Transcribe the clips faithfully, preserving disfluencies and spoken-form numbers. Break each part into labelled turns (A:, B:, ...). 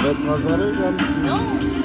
A: That's Razare again?
B: No.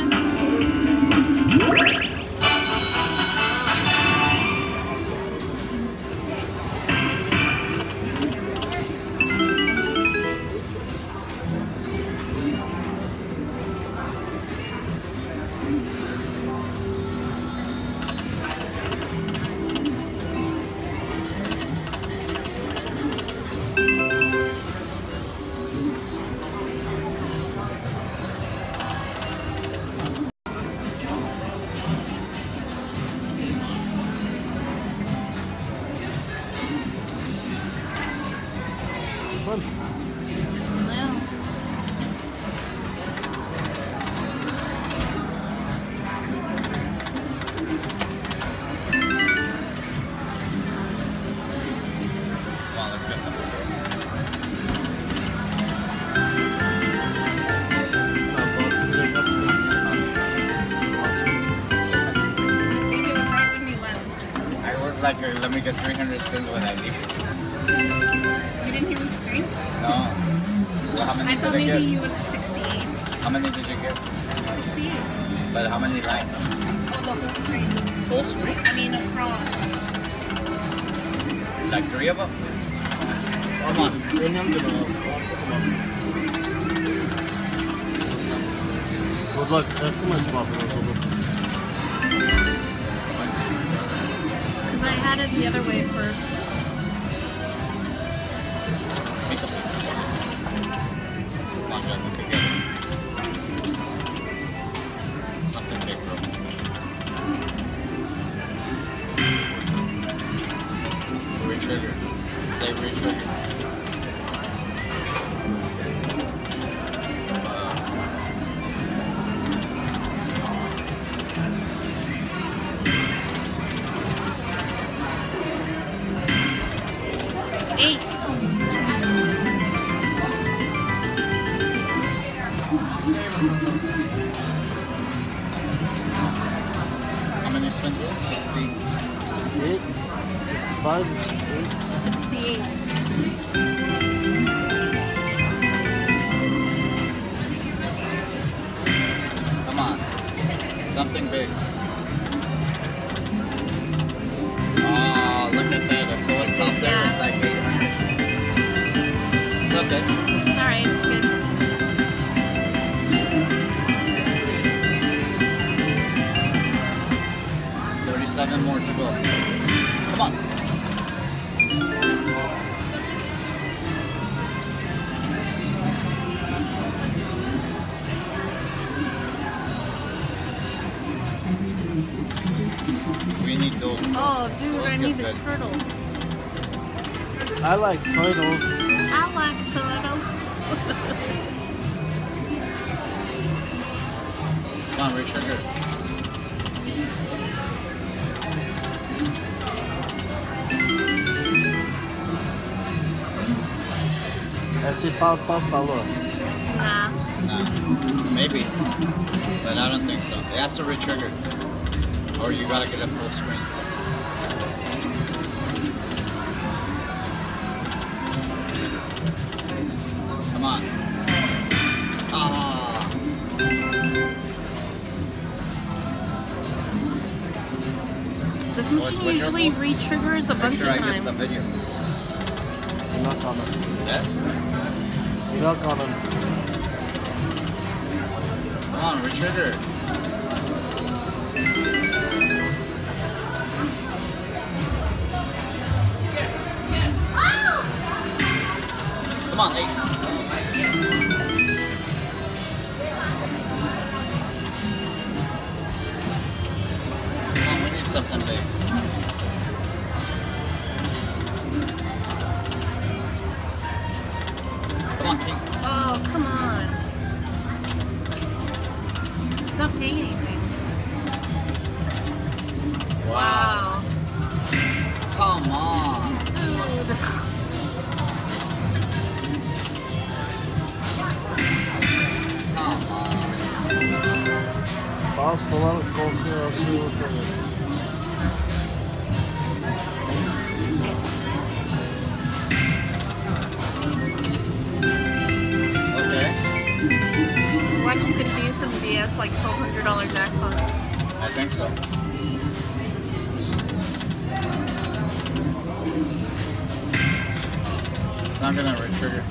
C: Like, uh, let me get three hundred spins when I leave.
B: You didn't hear me scream?
C: No. Well, how many
B: I thought
C: did
B: maybe
C: I get?
B: you would sixty-eight.
C: How many did you get?
B: sixty-eight.
C: But how many lines?
B: Oh, the whole screen.
C: Whole screen?
B: I mean, across.
C: Like three of them? Come on.
A: Good luck. That's too much problem.
B: I had it the other way first.
C: Come on, John, look again. Something big, bro. Re-trigger. Say re-trigger. How many spins? sixty.
A: sixty-eight? sixty-five or sixty-eight?
B: sixty-eight.
C: Come on. Something big. Oh, look at that. The fullest top there is like eight hundred. It's okay.
B: It's alright, it's good.
C: Seven more to go. Come on. We need those.
B: Oh, dude,
C: those
B: I need the
C: good.
B: turtles.
A: I like turtles.
B: I like turtles.
C: Come on, re-trigger.
A: Esse pass tá instalado.
B: Nah.
C: Nah. Maybe. But I don't think so. It has to re-trigger. Or you gotta get a full screen. Come on. Ah.
B: This machine
C: Well,
B: usually re-triggers a bunch
C: Make sure
B: of
C: I
B: times.
C: get the video.
A: You're not coming.
C: Yeah?
A: You're not coming.
C: Come on, re-trigger. Come on, Ace. Come on, we need something big. Come on, King.
B: Oh, come on. It's not paying anything. Wow.
C: Come on.
B: Dude.
C: Come on.
A: Pass falan kontrol şey
B: Watch is gonna do some B S like twelve hundred dollar jackpot.
C: I think so. It's not gonna re-trigger.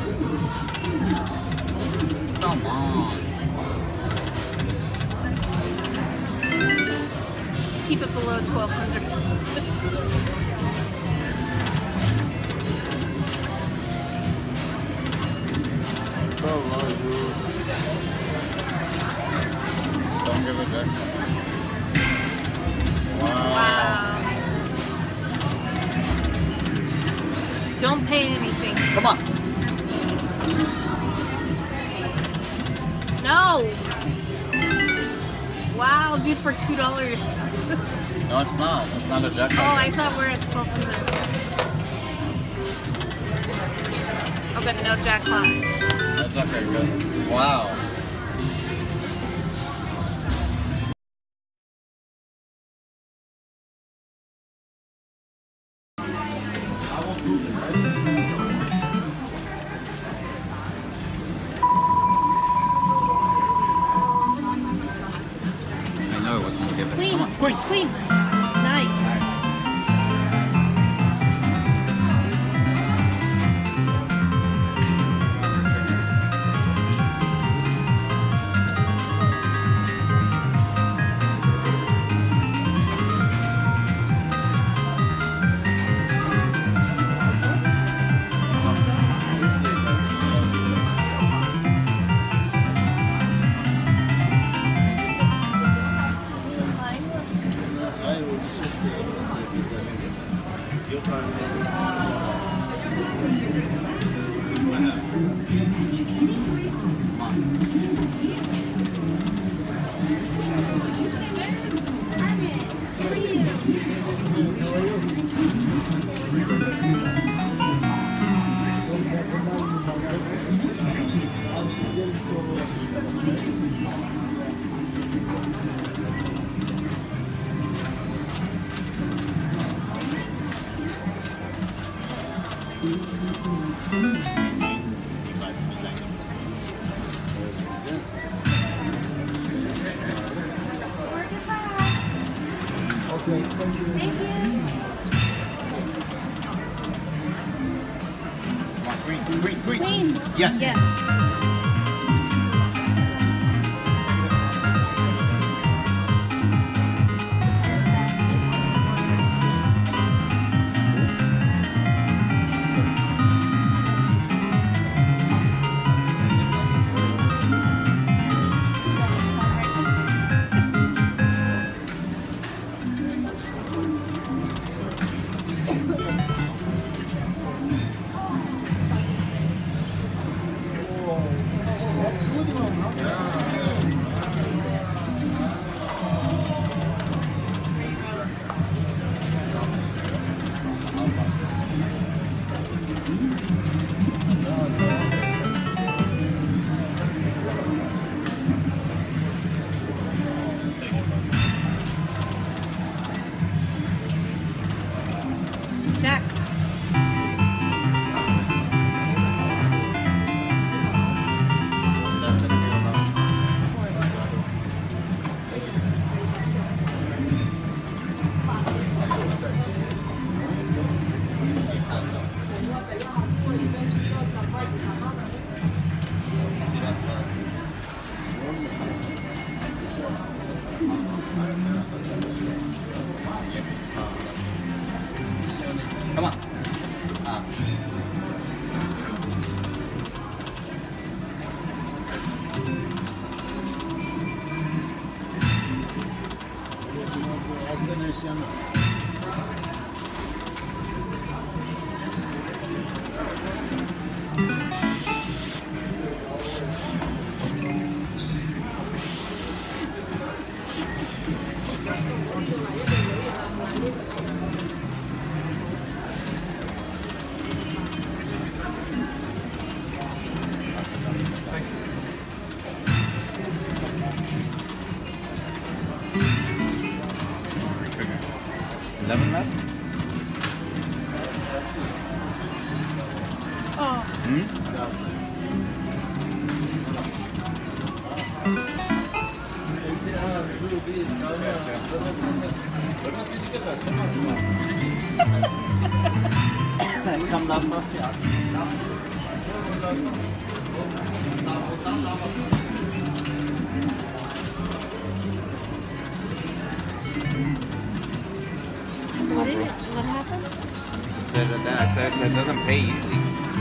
C: Come on.
B: Keep it below twelve hundred.
C: Don't give it back. Wow.
B: Wow. Don't pay anything.
C: Come on.
B: No. Wow, dude, for two dollars.
C: No, it's not. It's not a jackpot.
B: Oh, I thought we're at twelve hundred. Oh, but no jackpot.
C: That's okay, good. Wow. I know it wasn't gonna give it.
B: Queen,
C: Come on, queen.
B: queen. Nice.
D: Okay, thank you.
B: Thank you.
C: Come on, queen, queen, queen.
B: Queen.
C: Yes.
B: Yes. Jacks.
C: That's gonna be enough. See that? Come on. Ah. eleven left?
B: Oh.
C: Hmm? Come down first, yeah.
B: What did it? What happened?
D: Said that I said that doesn't pay easy.